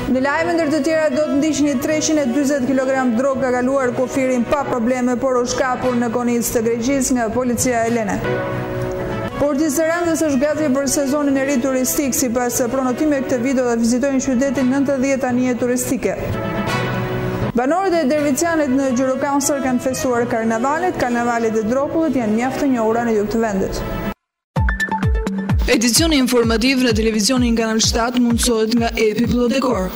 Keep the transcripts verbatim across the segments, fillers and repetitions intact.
Në lajme ndër të tjera do të ndiqni treqind e dyzet kilogram drogë ka kaluar kufirin pa probleme, por u shkapur në konicë të Greqisë nga policia helene. Porti i Sarandës është gati për sezonin e ri turistik, sipas pronotimeve këtë vit do të vizitojnë qytetin nëntëdhjetë anije turistike. Banorët e Dervicianit në Gjirokastër kanë festuar karnavalet, karnavalet e Dropullit janë mjaft të njohura në jug të vendit. Edicioni informativ në televizionin Kanal shtat mundësohet nga Epi Pro Dekor.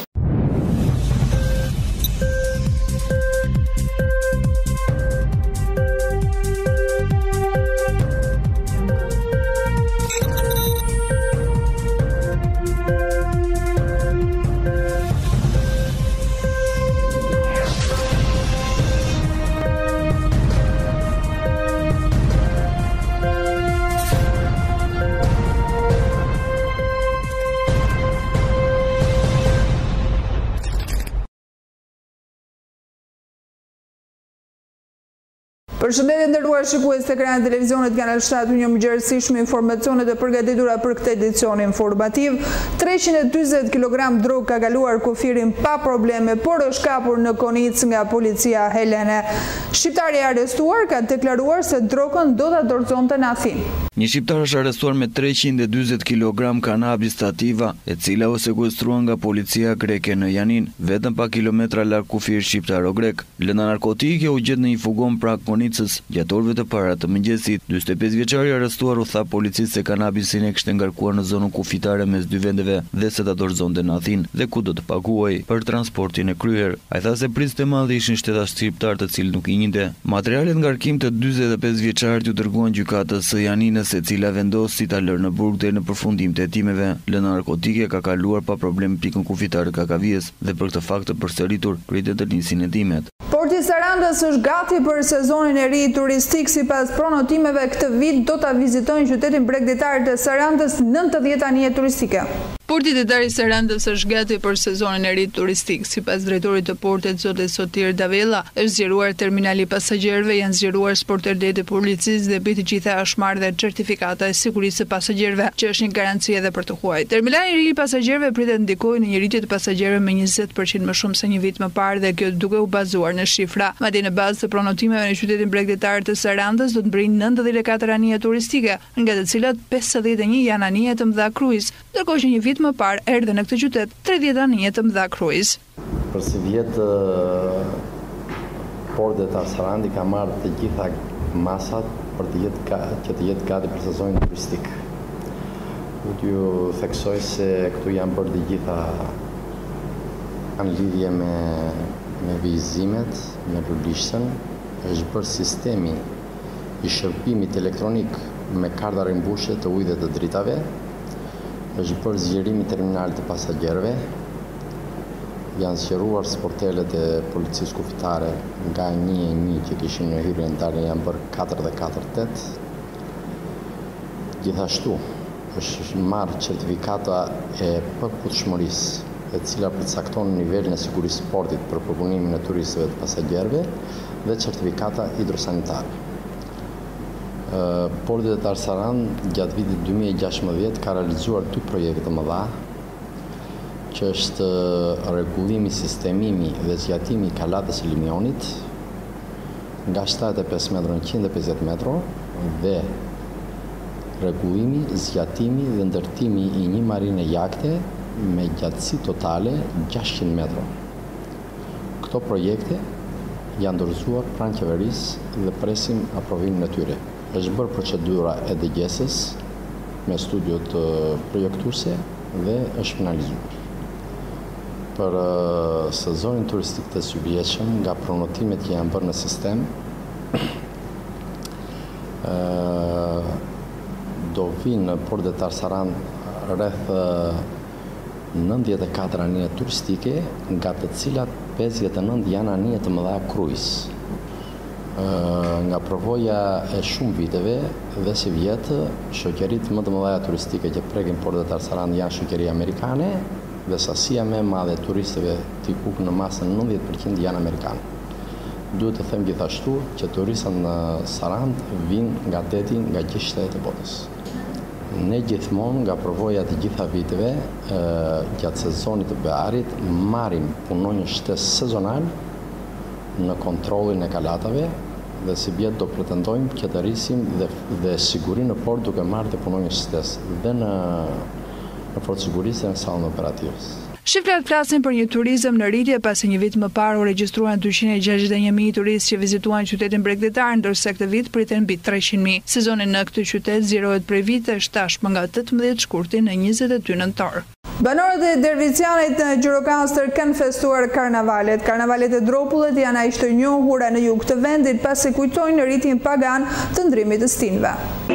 Përshëndetje nderuar shikues të ekranit televizionit Kanal shtat, një mëngjesishme informacionet e përgatitura për këtë edicion informativ. treqind e dyzet kilogram drogë ka kaluar kufirin pa probleme, por është kapur në konicë nga policia helene. Shqiptari i arrestuar ka deklaruar se drogën do ta dorëzonte në Athinë. Një shqiptar është arrestuar me treqind e dyzet kilogram kanabis sativa, e cila u sekuestruar nga policia greke në Janin, vetëm pa kilometra larg kufir shqiptaro-grek. Lënda narkotike u gjet në një fugon pranë konicës. Gjatë orëve të para të mëngjesit, dyzet e pesë vjeçari arrestuar u tha policisë se kanabisin e kishte ngarkuar në zonën kufitare mes dy vendeve dhe se ta dorëzonte në Athinë dhe ku do të paguaj për transportin e kryer. Ai tha se prizët e madhe ishin shtetash shqiptar të cilët nuk i njinte. Materialet ngarkim të dyzet e pesë vjeçarit u dërguan gjykatës së Janinës, e cila vendos si ta lërë në burg deri në përfundim të hetimeve. Lënda narkotike ka kaluar pa problem pikën kufitare Kakavijes dhe për këtë fakt të përsëritur pritet të nisin hetimet. Porti i Sarandës është gati për sezonin e ri turistik, sipas pronotimeve këtë vit do ta vizitojnë qytetin bregdetar të Sarandës nëntëdhjetë anije turistike. Porti detar i Sarandës është gati për sezonin e ri turistik. Sipas drejtorit të portit zotë Sotir Davella, është zgjeruar terminali pasagjerëve, janë zgjeruar sporterdhet e policisë dhe mbi të gjitha është marrë dhe certifikata e sigurisë së pasagjerëve, që është një garanci edhe për të huaj. Terminali i ri i pasagjerëve pritet ndikojë në një rritje të pasagjerëve me njëzet përqind më shumë se një vit më parë dhe kjo duke u bazuar në shifra. Madje në bazë të pronotimeve në qytetin bregdetar të Sarandës do të mbrijnë nëntëdhjetë e katër anije turistike, nga të cilat pesëdhjetë e një janë anije të mëdha kruiz, ndërkohë që një vit më parë erdhe në këtë qytet tridhjetë anije të mëdha kruiz. Për si vjetë Porti detar Sarandi ka marrë të gjitha masat për të jetë që të jetë gati për sezonin turistik. U t'ju theksoj se këtu janë bërë të gjitha kanë lidhje me me vizimet, me publishtën, është bërë sistemi i shërbimit elektronik me karta rimbushje të ujit dhe të dritave, është bërë zgjerimi terminalit të pasagjerëve, janë zgjeruar sportelet e policisë kufitare nga një e një që kishin në hyrjen tani janë bërë katër dhe katër tetë. Gjithashtu është marrë certifikata e përputhshmërisë, e cila përcakton nivelin e sigurisë së portit për përpunimin e turistëve të pasagjerëve dhe certifikata hidrosanitare. Porti detar Sarandë gjatë vitit dy mijë e gjashtëmbëdhjetë ka realizuar dy projekte të mëdha, që është rregullimi, sistemimi dhe zgjatimi i kalatës së Limionit nga shtatëdhjetë e pesë metra në njëqind e pesëdhjetë metra dhe rregullimi, zgjatimi dhe ndërtimi i një marine jahte me gjatësi totale gjashtëqind metra. Këto projekte janë dorëzuar pranë qeverisë dhe presim aprovimin e tyre. Është bërë procedura e dëgjesës me studiot projektuese dhe është finalizuar. Për uh, sezonin turistik të suvjetshëm, nga pronotimet që janë bërë në sistem, uh, do vinë në Porti detar Sarandë rreth uh, nëntëdhjetë e katër anije turistike, nga të cilat pesëdhjetë e nëntë janë anije të mëdha kruiz. Uh, nga provoja e shumë viteve dhe si vjetë, shoqëritë më të mëdha turistike që prekin Porti detar Sarandë janë shoqëri amerikane, dhe sasia më e madhe e turistëve tipuk në masën nëntëdhjetë përqind janë amerikanë. Duhet të them gjithashtu që turistët në Sarandë vinë nga deti nga gjithë shtetet e botës. Ne gjithmonë nga përvoja të gjitha viteve, gjatë sezonit të bearit, marrim punonjës shtesë sezonal në kontrollin e kalatave dhe si bjetë do pretendojmë që të rrisim dhe, dhe siguri në port duke marrë të punonjës shtesë dhe në, në fortë sigurisë dhe në sallën operativës. Shifrat flasin për një turizëm në rritje pasi një vit më parë u regjistruan dyqind e gjashtëdhjetë e një mijë turistë që vizituan qytetin bregdetar, ndërsa këtë vit priten mbi treqind mijë. Sezoni në këtë qytet zgjerohet prej vitesh tashmë nga tetëmbëdhjetë shkurti në njëzet e dy nëntor. Banorët e Dervicianit në Gjirokastër kanë festuar karnavalet. Karnavalet e Dropullit janë aq të njohura në jug të vendit pasi kujtojnë rritin pagan të ndrimit të stinëve.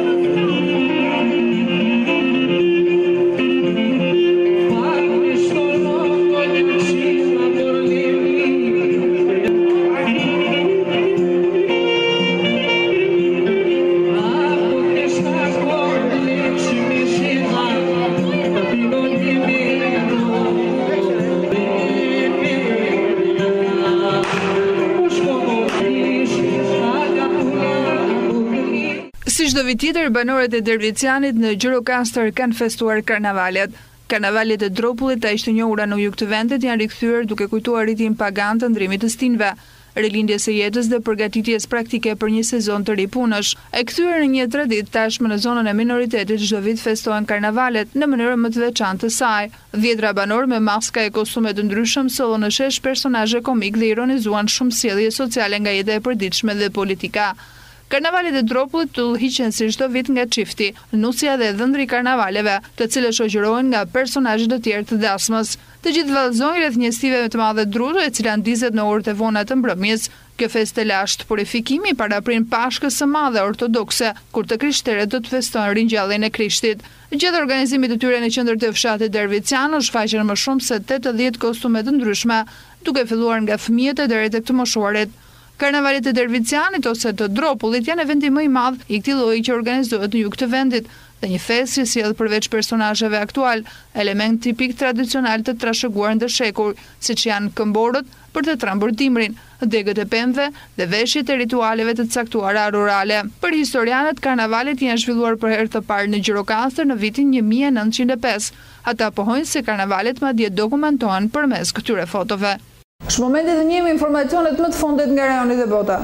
Si çdo vit tjetër, banorët e Dervicianit në Gjirokastër kanë festuar karnavalet. Karnavalet e Dropullit, aq të njohura në jug të vendit, janë rikthyer duke kujtuar rritin pagan të ndrimit të stinëve, rilindjes së jetës dhe përgatitjes praktike për një sezon të ri punësh. E kthyer në një traditë, tashmë në zonën e minoritetit çdo vit festohen karnavalet në mënyrë më të veçantë të saj. Dhjetra banorë me maska e kostume të ndryshëm sollën në shesh personazhe komik dhe ironizuan shumë sjellje sociale nga jeta e përditshme dhe politika. Karnavalet e Dropullit të udhëhiqen si çdo vit nga çifti, nusja dhe dhëndri i karnavaleve, të cilët shoqërohen nga personazhe të tjerë të dasmës. Të gjithë vallëzojnë rreth një stive të madhe drutu, e cila ndizet në orët e vona të mbrëmjes. Kjo festë e lashtë purifikimi paraprin Pashkës së Madhe ortodokse, kur të krishterët do të festojnë ringjalljen e Krishtit. Gjatë organizimit të tyre në qendër të fshatit Derviciano shfaqen më shumë se tetëdhjetë kostume të ndryshme, duke filluar nga fëmijët e deri tek të moshuarit. Karnavalet e Dervicianit ose të Dropullit janë eventi më i madh i këtij lloji që organizohet në jug të vendit, dhe një festë që sjell përveç personazheve aktual, element tipik tradicional të trashëguar ndër shekuj, siç janë këmborët për të trembur dimrin, degët e pemëve dhe veshjet e ritualeve të caktuara rurale. Për historianët, karnavalet janë zhvilluar për herë të parë në Gjirokastër në vitin një mijë e nëntëqind e pesë. Ata pohojnë se karnavalet madje dokumentohen përmes këtyre fotove. Është momenti të njihemi informacionet më të fundit nga rajoni dhe bota.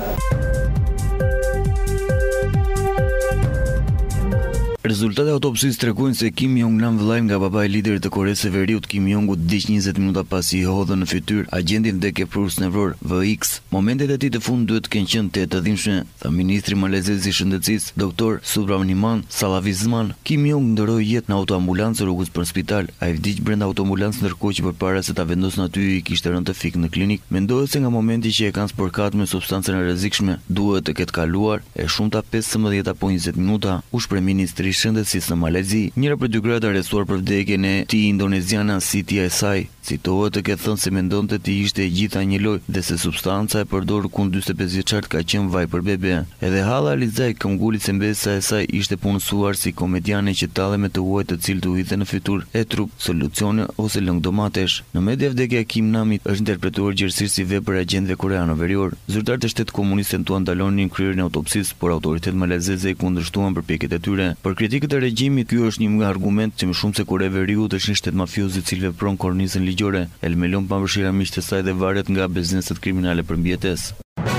Rezultatet e autopsisë tregojnë se Kim Jong-nam, vëllai nga babai i liderit të Koreas së Veriut Kim Jong-ut, vdiq njëzet minuta pasi i hodhën në fytyrë agjenti vdekje prurës nevror V X. Momentet e tij të fundit duhet të kenë qenë të jetëdhimshme, tha ministri malezez i shëndetësisë, doktor Subramanian Salavizman. Kim Jong ndëroi jetë në autoambulancë rrugës për spital. Ai vdiq brenda autoambulancës ndërkohë që përpara se ta vendosin aty i kishte rënë të fikë në klinik. Mendohet se nga momenti që e kanë sporkat me substancën e rrezikshme, duhet të ketë kaluar e shumta pesëmbëdhjetë apo njëzet minuta, u shpreh ministri i shëndetësisë në Malezi. Njëra prej dy gratë arrestuar për vdekjen e tij indoneziane Siti e saj, citohet të ketë thënë se mendonte ti ishte e gjitha një loj dhe se substanca e përdorur kundër dyzet e pesë vjeçart ka qenë vaj për bebe. Edhe Halla Alizaj, këmbguli se mbesa e saj, ishte punësuar si komediane që tallej me të huaj të cilët u hidhen në fytyrë e trup, solucione ose lëng domatesh. Në media vdekja e Kim Namit është interpretuar gjithsesi si vepër e agjentëve koreanë verior. Zyrtarët e shtetit komunist tentuan ndalonin kryerjen e autopsisë, por autoritetet malezeze i kundërshtuan përpjekjet e tyre. Për kritikët e regjimit, ky është një nga argumentet që më shumë se Korea e Veriut është një shtet mafioz i cili vepron kornizën ligjore, elmelon pavarësisht miqtë të saj dhe varet nga bizneset kriminale për mbijetesë.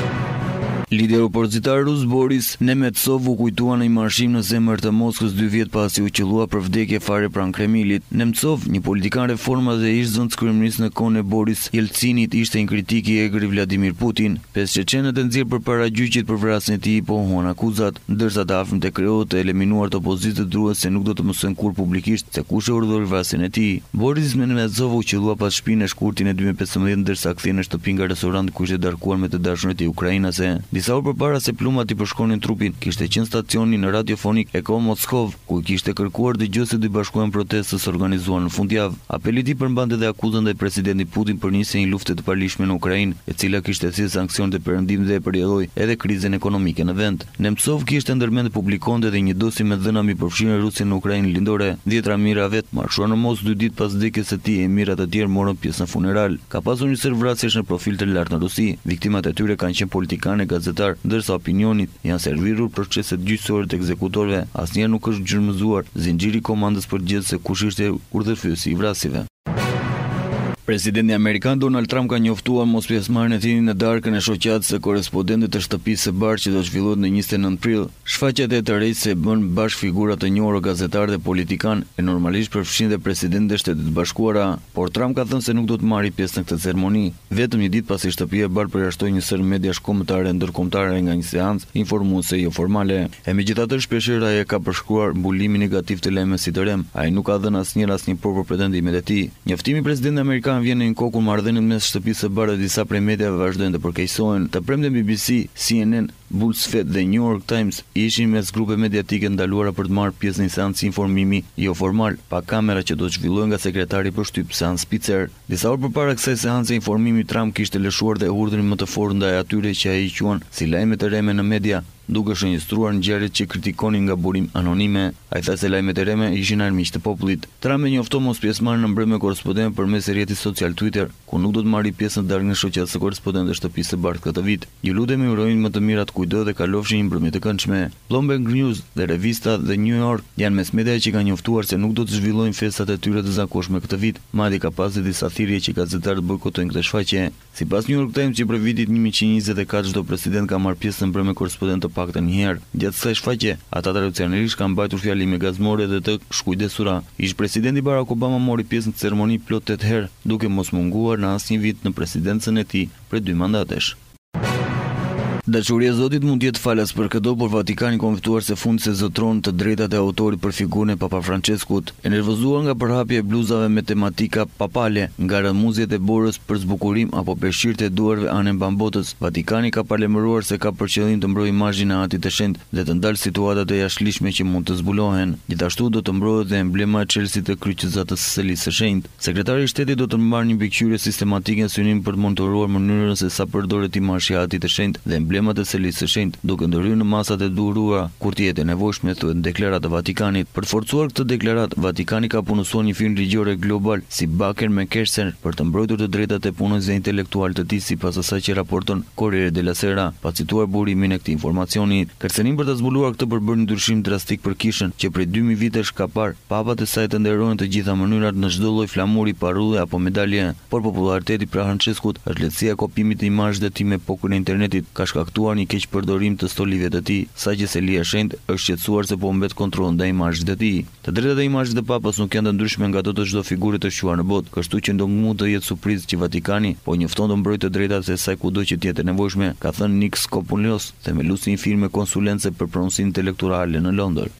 Lideri opozitar rus Boris Nemtsov u kujtua në një marshim në zemër të Moskës dy vjet pasi u qellua për vdekje fare pranë Kremlit. Nemtsov, një politikan reforma dhe ish zënës kryeminist në kohën e Boris Jelcinit, ishte një kritik i egër i Vladimir Putin. Pesë çeçenët e nxjerrë përpara gjyqit për vrasjen e tij pohon akuzat, ndërsa të afërmët e Kreut e eliminuar të opozitës druan se nuk do të mësojnë kur publikisht se kush e urdhëroi vrasjen e tij. Boris Nemtsov u qellua pas shtëpinë në shkurtin e dy mijë e pesëmbëdhjetë ndërsa kthye në shtëpi nga restorant ku ishte darkuar me të dashurinë e ukrainase. Disa orë përpara se plumat i përshkonin trupin, kishte qenë stacioni në radiofonik Eko Moskov, ku kishte kërkuar dëgjuesit të bashkohen protestës organizuar në fundjavë. Apeli i tij përmbante dhe akuzën ndaj presidentit Putin për nisjen e një lufte të palishme në Ukrainë, e cila kishte thirrë sanksionet e perëndim dhe përjetoi edhe krizën ekonomike në vend. Nemtsov kishte ndërmend të publikonte edhe një dosje me dhëna mbi përfshirjen e Rusisë në Ukrainë lindore. Dhjetra mira vet marshuan në Moskë dy ditë pas vdekjes së tij, e mirat të tjerë morën pjesë në funeral. Ka pasur një sër vrasjesh në profil të lartë në Rusi. Viktimat e tyre kanë qenë politikanë, gazetarë gazetar, ndërsa opinionit janë servirur proceset gjyqësore të ekzekutorëve, asnjëherë nuk është zhërmëzuar zinxhiri i komandës përgjithëse kush ishte urdhërfyesi i vrasjeve. Presidenti amerikan Donald Trump ka njoftuar mospjesëmarrjen e tij në darkën e shoqatës së korrespondentëve të shtëpisë së bardhë që do të zhvillohet në njëzet e nëntë prill. Shfaqjet e të rejtë se bën bashkë figura të njohura gazetarë dhe politikan e normalisht përfshin dhe presidentin e Shtetit të Bashkuara, por Trump ka thënë se nuk do të marrë pjesë në këtë ceremoni. Vetëm një ditë pasi shtëpia e bardhë përjashtoi një sër mediash kombëtare ndërkombëtare nga një seancë informuese jo formale. E megjithatë, shpeshherë ai ka përshkruar mbulimin negativ të lajmeve si të rem. Ai nuk ka dhënë asnjëherë asnjë por për pretendimet e tij. Njoftimi i presidentit amerikan vjen në një kohë kur marrëdhëniet mes shtëpisë së bardhë dhe disa prej mediave vazhdojnë të përkeqësohen. Të premten B B C, C N N, BuzzFeed dhe New York Times ishin mes grupe mediatike ndaluara për të marrë pjesë në një seancë informimi jo formal pa kamera që do të zhvillohej nga sekretari i përshtyp Sean Spicer. Disa orë përpara kësaj seance informimi, Trump kishte lëshuar dhe urdhrin më të fortë ndaj atyre që ai i quan si lajme të reme në media, duke shënjestruar ngjarjet që kritikonin nga burim anonime. Ai tha se lajmet e reme ishin armiq të popullit. Trump e njoftoi mospjesëmarrjen në mbrëmje korrespondentë përmes rrjetit social Twitter, ku nuk do të marrë pjesë në darkën e shoqatës së korrespondentëve të shtëpisë së bardhë këtë vit. Ju lutemi urojmë më të mirat kujdo dhe kalofshin një mbrëmje të këndshme. Bloomberg News dhe revista The New York janë mes mediave që kanë njoftuar se nuk do të zhvillojnë festat e tyre të zakonshme këtë vit, madje ka pasur disa thirrje që gazetarët bojkotojnë këtë shfaqje. Sipas New York Times, që për vitin një mijë e njëzet e katër çdo president ka marrë pjesë në mbrëmje korrespondentë të paktën një herë. Gjatë kësaj shfaqje, ata tradicionalisht kanë mbajtur fjalime gazmore dhe të shkujdesura. Ish presidenti Barack Obama mori pjesë në ceremoni plot tetë herë, duke mos munguar në asnjë vit në presidencën e tij për dy mandatesh. Dashuria e Zotit mund të jetë falas për këdo, por Vatikani ka konfituar se fundi se zotron të drejtat e autorit për figurën e Papa Franceskut. E nervozuar nga përhapja e bluzave me tematika papale, nga rëmuzjet e borës për zbukurim apo peshqirët e duarve anë bambotës, Vatikani ka parlemëruar se ka për qëllim të mbrojë imazhin e Atit të Shenjtë dhe të ndalë situatat e jashtëligjshme që mund të zbulohen. Gjithashtu do të mbrohet dhe emblema e Chelsea të kryqëzatës së Selisë së Shenjtë. Sekretari i Shtetit do të marrë një mbikëqyrje sistematike në synim për të monitoruar mënyrën se sa përdoret imazhi i Atit të Shenjtë dhe emblemat e Selisë së Shenjtë, duke ndërhyrë në masat e duhura kur të jetë e nevojshme, thuhet në deklaratë e Vatikanit. Për të forcuar këtë deklaratë, Vatikani ka punësuar një firmë ligjore global si Baker McKesson për të mbrojtur të drejtat e punësve intelektual të tij, sipas asaj që raporton Corriere della Sera, pa cituar burimin e këtij informacioni. Kërcënim për të zbuluar këtë përbërë një ndryshim drastik për Kishën, që prej dy mijë vitesh ka parë papat e saj të nderojnë të gjitha mënyrat në çdo lloj flamuri, parrulle apo medalje, por populariteti pra Franceskut është lehtësia e kopimit të imazhit të tij me pokën e internetit, ka shkaktuar një keq përdorim të stolive të tij, saqë Selia e Shenjtë është shqetësuar se po mbet kontroll ndaj imazhit të tij. Të drejtat e imazhit të Papës nuk janë të ndryshme nga ato të çdo figure të shquar në botë, kështu që nuk mund të jetë surprizë që Vatikani po njofton të mbrojë të drejtat e saj kudo që të jetë nevojshme, ka thënë Nick Skopoulos, themeluesi i një firme konsulence për pronësi intelektuale në Londër.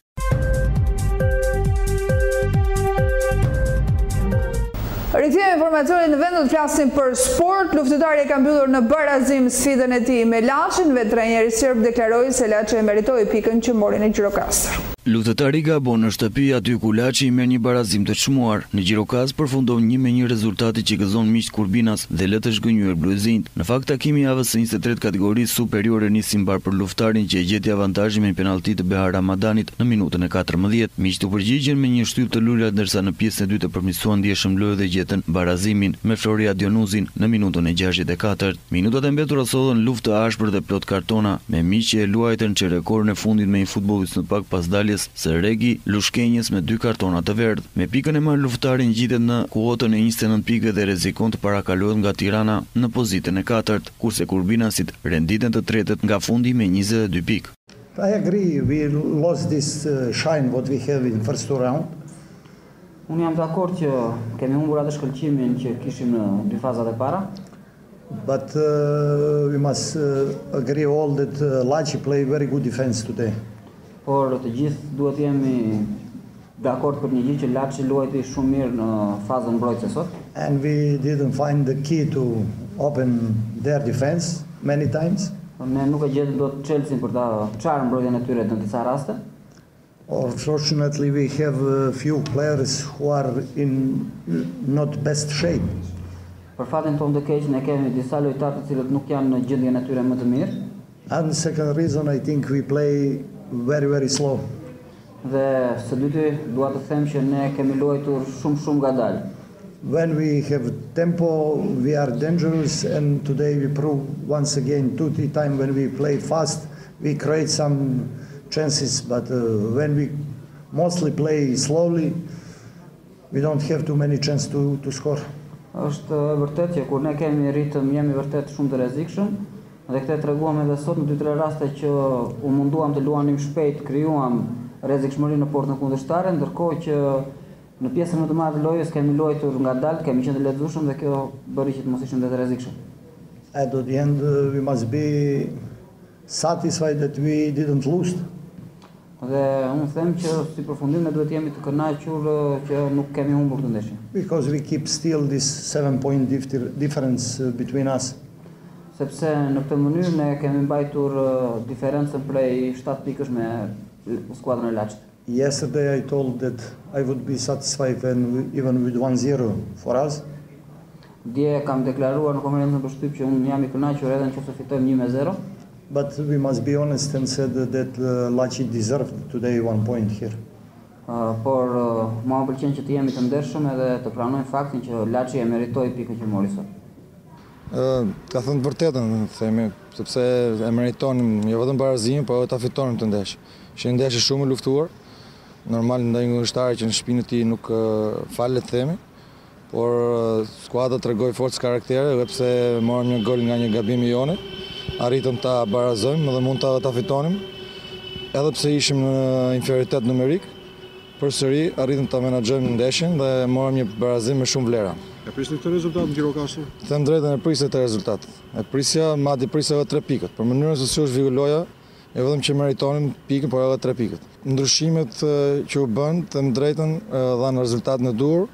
Rikthehemi informacionit në vend, do të flasim për sport. Luftëtari ka mbyllur në barazim sfidën e tij me Laçin, vetë trajneri serb deklaroi se Laçi e meritoi pikën që mori në Gjirokastër. Luftëtari gabon në shtëpi aty ku Laçi i merr një barazim të çmuar. Në Gjirokastër përfundon një me një rezultati që gëzon miqt Kurbinas dhe lë të zhgënjur bluezinjt. Në fakt, takimi i javës së njëzet e tretë kategorisë superiore nisi mbar për luftarin që e gjeti avantazhin me një penallti të Behar Ramadanit në minutën e katërmbëdhjetë. Miqt u përgjigjen me një shtyp të lulat, ndërsa në pjesën e dytë përmirësuan ndjeshëm lojë dhe gjetën barazimin me Floria Dionuzin në minutën e gjashtëdhjetë e katërt. Minutat e mbetura sollën luftë të ashpër dhe plot kartona, me miq që e luajtën që rekordin e fundit me një futbollist në pak pas daljes së Regi Lushkenjes me dy kartona të verdh. Me pikën e marrë, luftari ngjitet në kuotën e njëzet e nëntë pikëve dhe rrezikon të parakalohet nga Tirana në pozitën e katërt, kurse Kurbinasit renditen të tretët nga fundi me njëzet e dy pikë. I agree, we lost this uh, shine what we have in first two round. Unë jam dakord që kemi humbur atë shkëlqimin që kishim në dy fazat e para. But uh, we must uh, agree all that uh, Laçi play very good defense today. Por të gjithë duhet jemi dakord për një gjë që Laçi luajti shumë mirë në fazën mbrojtëse sot. And we didn't find the key to open their defense many times. Ne nuk e gjetëm dot Chelsea për ta çarë mbrojtjen e tyre në disa raste. Unfortunately, we have a few players who are in not best shape. Për fatin tonë të keq, ne kemi disa lojtarë të cilët nuk janë në gjendjen e tyre më të mirë. And the second reason, I think we play very very slow. Dhe së dyti dua të them që ne kemi luajtur shumë shumë ngadalë. when we have tempo, we are dangerous, and today we prove once again, two, three times when we play fast, we create some chances, but uh, when we mostly play slowly, we don't have too many chances to, to score. Është vërtet që kur ne kemi ritëm, jemi vërtet shumë të rrezikshëm, dhe këtë treguam edhe sot në dy tre raste që u munduam të luanim shpejt, krijuam rrezikshmëri në portën kundërshtare, ndërkohë që në pjesën më të madhe të lojës kemi luajtur ngadalë, kemi qenë të lehtëzueshëm dhe kjo bëri që të mos ishim të rrezikshëm. At the end, uh, we must be satisfied that we didn't lose. Dhe unë them që si përfundim ne duhet jemi të kënaqur që nuk kemi humbur këtë ndeshje. Because we keep still this seven point difference between us. Sepse në këtë mënyrë ne kemi mbajtur diferencën prej shtat pikësh me skuadrën e Laçit. Yesterday I told that I would be satisfied when even with one zero for us. Dje kam deklaruar në konferencën për shtyp që unë jam i kënaqur edhe nëse fitojmë një me zero. But we must be honest and said that uh, Laçi deserved today one point here. Uh, por uh, mua më pëlqen që të jemi të ndershëm edhe të pranojmë faktin që Laçi e meritoi pikën që mori sot. Uh, ka thënë të vërtetën, themi, sepse e meritonim jo vetëm barazimin, por edhe ta fitonim të ndeshje. Ishte një ndeshje shumë e luftuar. Normal ndaj një kundërshtar që në shtëpinë e tij nuk uh, falet themi, por uh, skuadra tregoi forcë karaktere edhe pse morëm një gol nga një gabim i jonë. Arritëm ta barazojmë dhe mund ta, ta fitonim, edhe pse ishim në inferioritet numerik, përsëri arritëm ta menaxhojmë ndeshjen dhe morëm një barazim me shumë vlera. E prisni këtë rezultat në Gjirokastër? Them drejtën, e prisja të rezultat. E prisja, madje prisja edhe tre pikët. Për mënyrën se si u zhvilloja, e vetëm që meritonim pikën, por edhe tre pikët. Ndryshimet që u bën, them drejtën, dhanë rezultat në dur.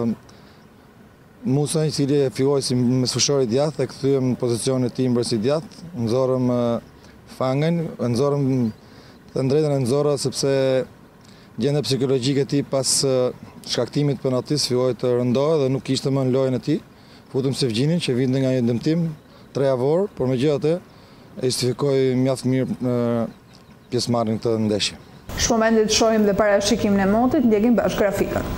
Musa, i cili e filloi si mesfushor i djathtë, e kthyem në pozicionin e tij mbrojtës i djathtë, nxorëm Fangën, nxorëm të drejtën e nxorra sepse gjendja psikologjike e tij pas shkaktimit të penaltisë filloi të rëndohej dhe nuk kishte më në lojën e tij. Futëm Sevgjinin që vinte nga një dëmtim tre javor, por megjithatë e justifikoi mjaft mirë në pjesëmarrjen këtë ndeshje. Është momenti të shohim dhe parashikimin e motit, ndjekim bashkë grafikën.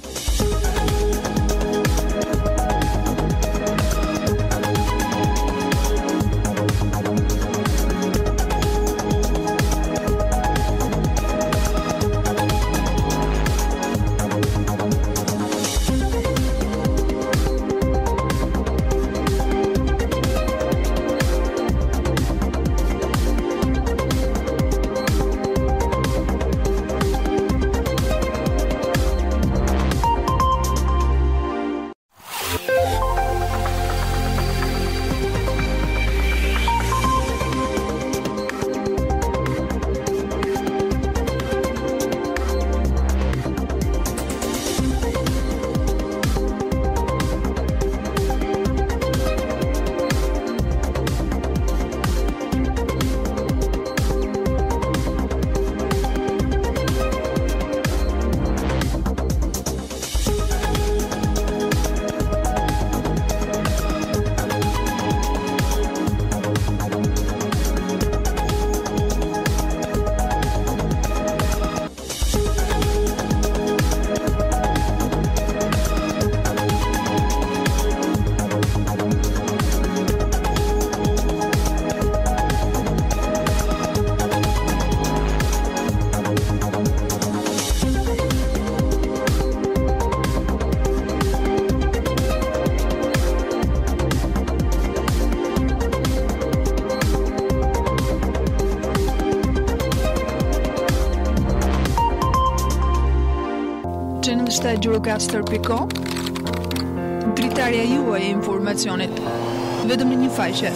Gjirokastër pikë com, dritarja juaj e informacionit, vetëm në një faqe.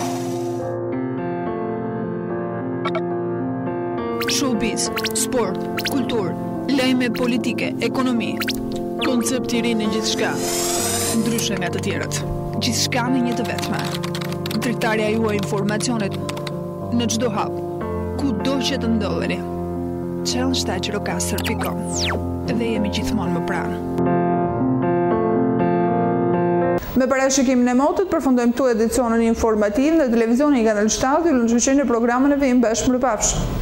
Showbiz, sport, kultur, lajme politike, ekonomi, koncept i ri në gjithçka, ndryshe nga të tjerët. Gjithçka në një të vetme. Dritarja juaj e informacionit në çdo hap, kudo që të ndodheni. Challenge ta Gjirokastër pikë com. Dhe jemi gjithmonë më pranë. Me parashikimin e motit, përfundojmë këtu edicionin informativ në televizionin Kanal shtatë, ju shoqërisë në programin e vim bashkëmbrëpafshëm.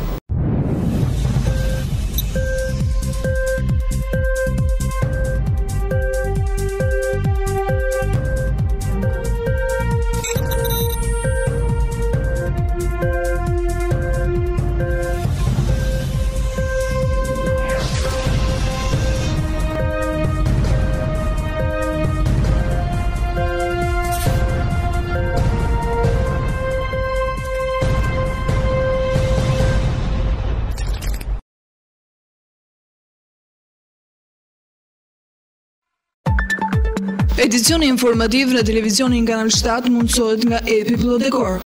Edicioni informativ në televizionin Kanal shtat mundësohet nga Epi Plot Dekor.